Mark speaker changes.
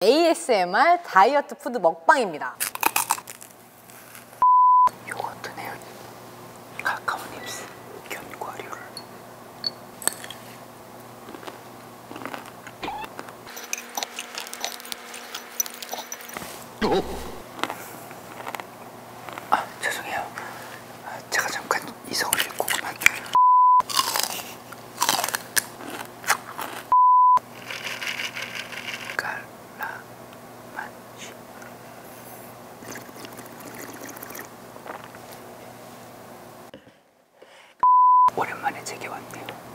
Speaker 1: ASMR 다이어트 푸드 먹방입니다.
Speaker 2: 요거트네요. 카카오 닙스 견과류를 죄송해요. 제가 잠깐 이성을 잃고 그만. 깔라만시. 오랜만에 제게 왔네요.